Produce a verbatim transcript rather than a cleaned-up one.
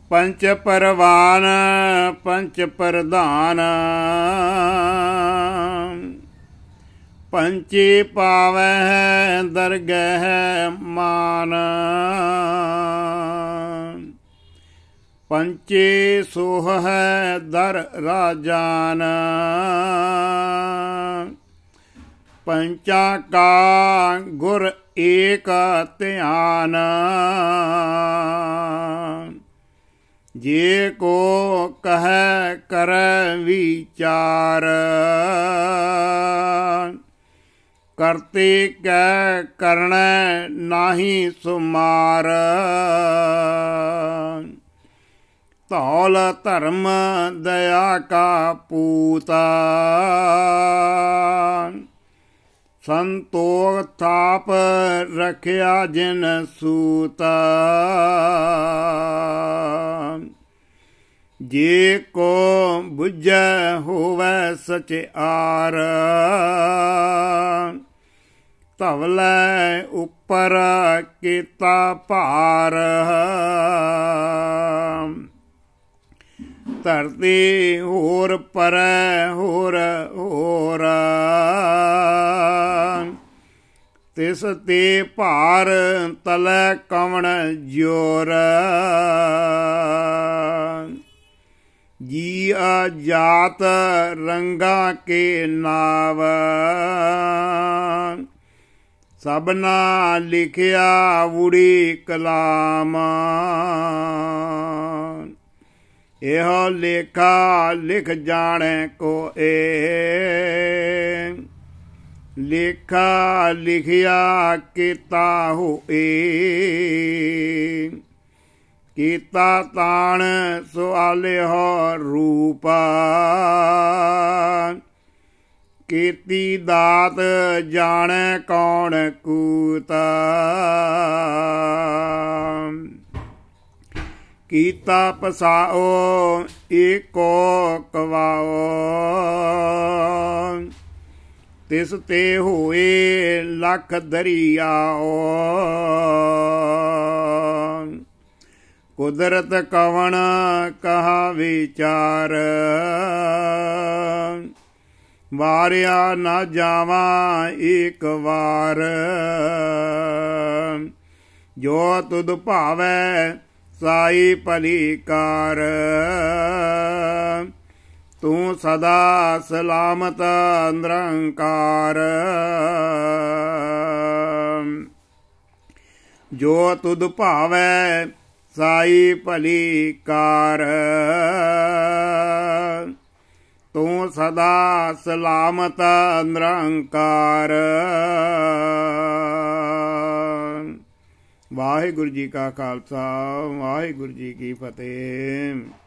पंच परवान पंच प्रधान पंची पावै दरगह मान पंचे सोह दर राजान पंचा का गुर एक ध्यान जे को कह कर विचार करते कै करण नाही सुमार धौल धर्म दया का पूता संतोख थाप रखिया जिन सूता जे को बुझै होवै सचिआर धवलै उपर कीता भार धरती होर परै होर होर तिस ते भार तलै कवण जोर जी जात रंगा के नाव सबना लिखिया उड़ी कलाम एह लेखा लिख जाने को ए लेखा लिखिया किता होए कीता ताण सुआले हो रूपा कीती दात जाने कौन कूता कीता पसाओ एको कवाओ तिस ते होए लख दरियाओ कुदरत कवण कहा विचार वारिया न जावा एक बार जो तुद भावै साई भली कार तू सदा सलामत निरंकार जो तुद भावै साई भली कार तू सदा सलामत निरंकार। वाहिगुरु जी का खालसा वाहिगुरु जी की फतेह।